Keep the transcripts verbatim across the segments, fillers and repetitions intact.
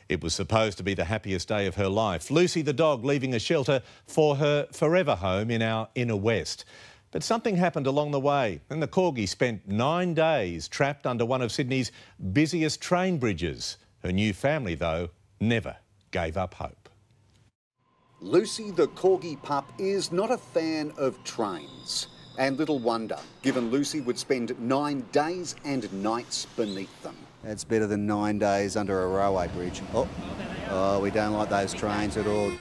It was supposed to be the happiest day of her life. Lucy the dog leaving a shelter for her forever home in our inner west. But something happened along the way and the Corgi spent nine days trapped under one of Sydney's busiest train bridges. Her new family, though, never gave up hope. Lucy the Corgi pup is not a fan of trains. And little wonder, given Lucy would spend nine days and nights beneath them. That's better than nine days under a railway bridge. Oh, oh, we don't like those trains at all.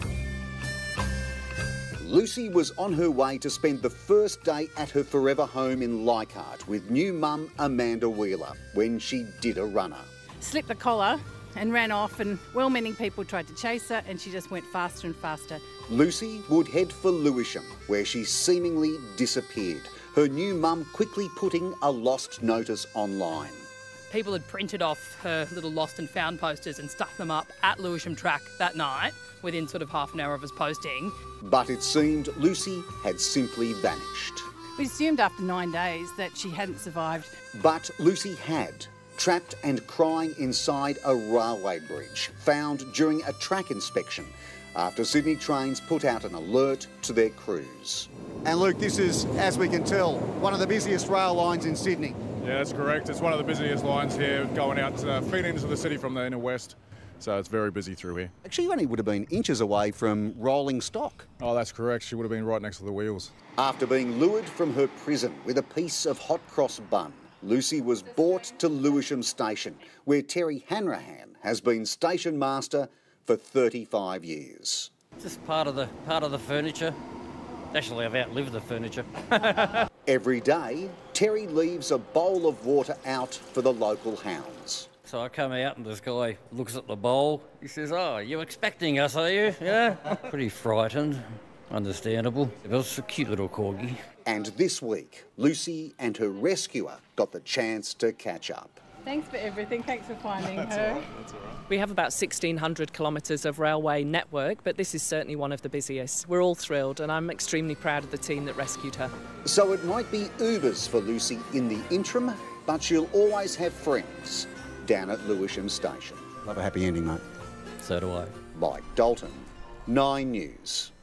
Lucy was on her way to spend the first day at her forever home in Leichhardt with new mum Amanda Wheeler when she did a runner. Slipped the collar and ran off, and well-meaning people tried to chase her and she just went faster and faster. Lucy would head for Lewisham, where she seemingly disappeared, her new mum quickly putting a lost notice online. People had printed off her little lost and found posters and stuck them up at Lewisham track that night within sort of half an hour of us posting. But it seemed Lucy had simply vanished. We assumed after nine days that she hadn't survived. But Lucy had, trapped and crying inside a railway bridge, found during a track inspection after Sydney Trains put out an alert to their crews. And Luke, this is, as we can tell, one of the busiest rail lines in Sydney. Yeah, that's correct. It's one of the busiest lines here, going out to feed into the city from the inner west. So it's very busy through here. Actually, you only would have been inches away from rolling stock. Oh, that's correct. She would have been right next to the wheels. After being lured from her prison with a piece of hot cross bun, Lucy was brought to Lewisham Station, where Terry Hanrahan has been station master for thirty-five years. Just part of the part of the furniture. Actually, I've outlived the furniture. Every day, Terry leaves a bowl of water out for the local hounds. So I come out and this guy looks at the bowl. He says, "Oh, you expecting us, are you?" Yeah. Pretty frightened. Understandable. It was a cute little corgi. And this week, Lucy and her rescuer got the chance to catch up. Thanks for everything. Thanks for finding That's her. all right. That's all right. We have about sixteen hundred kilometres of railway network, but this is certainly one of the busiest. We're all thrilled and I'm extremely proud of the team that rescued her. So it might be Ubers for Lucy in the interim, but she'll always have friends down at Lewisham Station. Love a happy ending, mate. So do I. Mike Dalton, Nine News.